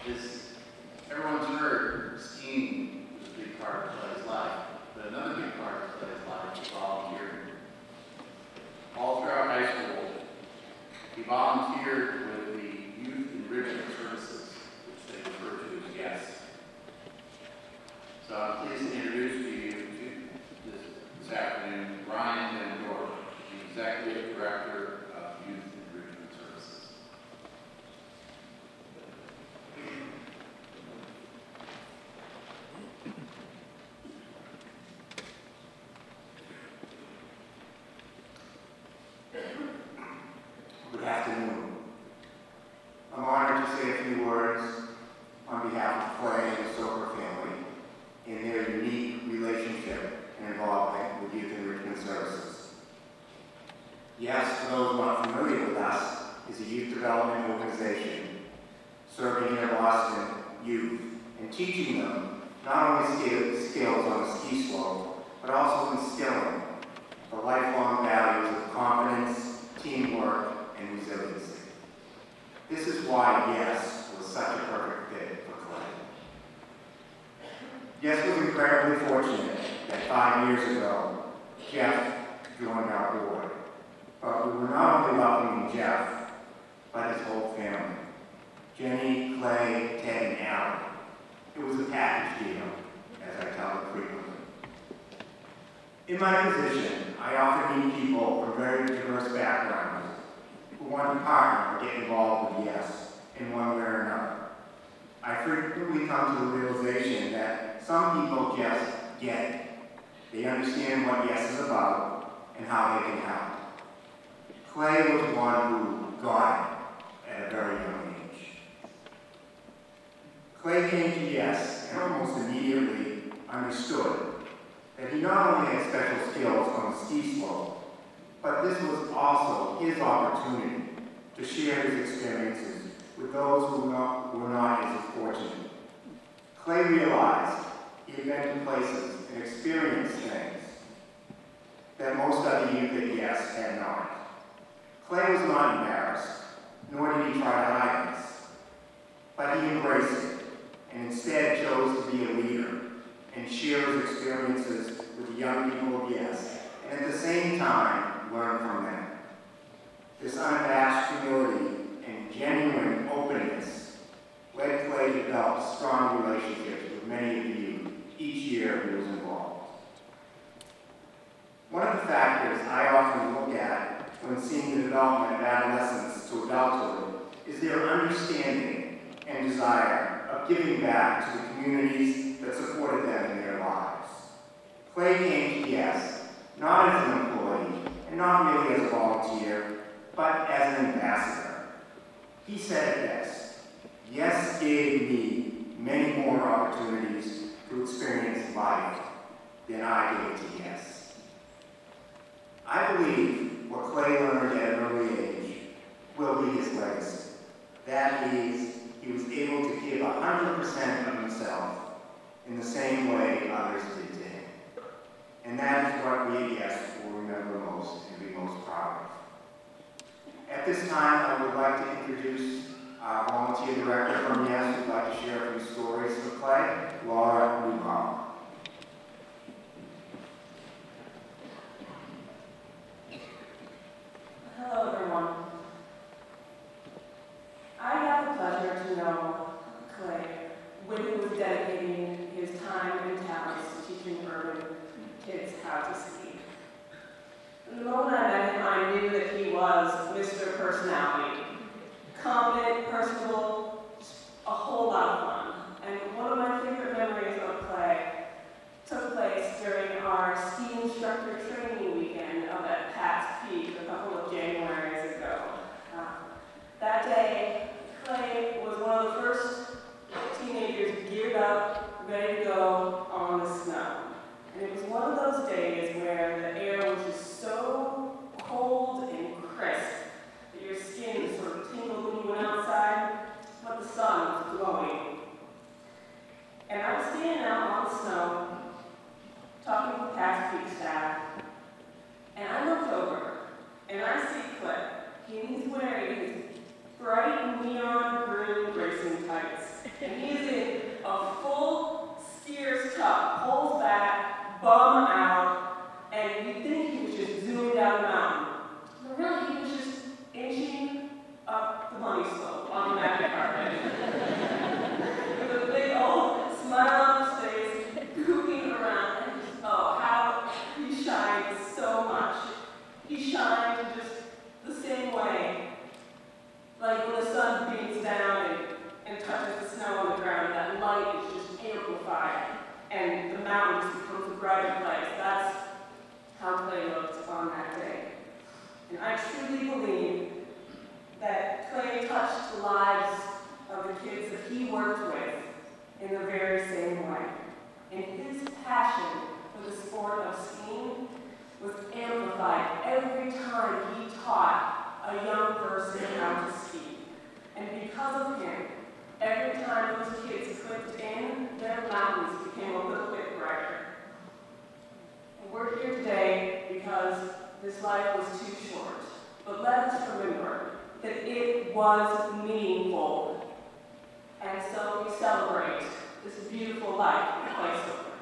As everyone's heard, skiing is a big part of Clay's life, but another big part of Clay's life is volunteering. All throughout high school, he volunteered with the Youth Enrichment Services, which they refer to as YES. So I'm pleased to introduce to you this afternoon Ryan Van Dorp, the Executive Director of Youth Enrichment Services. Good afternoon. I'm honored to say a few words on behalf of Clay and the Soper family in their unique relationship and involvement with Youth Enrichment Services. YES, for those not familiar with us, is a youth development organization serving inner Boston youth and teaching them not only skills on the ski slope, but also instilling the lifelong values of confidence, teamwork, and resiliency. This is why YES was such a perfect fit for Clay. YES was incredibly fortunate that 5 years ago, Jeff joined our board. But we were not only welcoming Jeff, but his whole family. Jenny, Clay, Ted, and Alan. It was a package deal, as I tell them frequently. In my position, I often meet people from very diverse backgrounds who want to partner or get involved with YES in one way or another. I frequently come to the realization that some people just get it. They understand what YES is about and how they can help. Clay was one who got it at a very young age. Clay came to YES and almost immediately understood that he not only had special skills on the ski slope, but this was also his opportunity to share his experiences with those who were not as fortunate. Clay realized he had been to places and experienced things that most other youth at YES had not. Clay was not embarrassed, nor did he try to hide this, but he embraced it and instead chose to be a leader and share his experiences with the young people of YES, and at the same time, learn from them. This unabashed humility and genuine openness led Clay to develop strong relationships with many of you each year he was involved. One of the factors I often look at when seeing the development of adolescents to adulthood is their understanding and desire of giving back to the communities that supported them in their lives. Clay came to YES not as an employee and not merely as a volunteer, but as an ambassador. He said this: YES gave me many more opportunities to experience life than I gave to YES. I believe what Clay learned at an early age will be his legacy. That is, he was able to give 100% of himself in the same way others did to him. And that is what we at YES will remember most and be most proud of. At this time, I would like to introduce our volunteer director from YES who'd like to share a few stories with Clay, Laura Newbaum. Hello, everyone. I have the pleasure to know Clay when he was dedicating his time and talents to teaching urban kids how to ski. From the moment I met him, I knew that he was Mr. Personality. Confident, personable, a whole lot of fun. And one of my favorite memories of Clay took place during our ski instructor training weekend up at Pat's Peak a couple of Januaries ago. That day, Clay was one of the first teenagers geared up, ready to go on the snow. And it was one of those days where the air was just so cold and crisp that your skin sort of tingled when you went outside, but the sun was glowing. And I was standing out on the snow, talking with the Pat's Peak staff, and I looked over, and I see Clay. He's wearing his bright neon green racing tights. And he's in a full skier's tuck, pulls back, bum out, and you'd think he was just zooming down the mountain. But really, he was just inching up the bunny slope on the magic carpet. With a big old smile on his face, goofing around, and just, oh, how he shined so much. He shined just the same way. Like when the sun beams down and touches the snow on the ground, that light is just amplified, and the mountain just becomes a brighter place. That's how Clay looked on that day. And I truly believe that Clay touched the lives of the kids that he worked with in the very same way. And his passion for the sport of skiing was amplified every time he taught a young person how to ski. And because of him, every time those kids clicked in, their mountains became a little bit brighter. And we're here today because this life was too short. But let us remember that it was meaningful. And so we celebrate this beautiful life in place of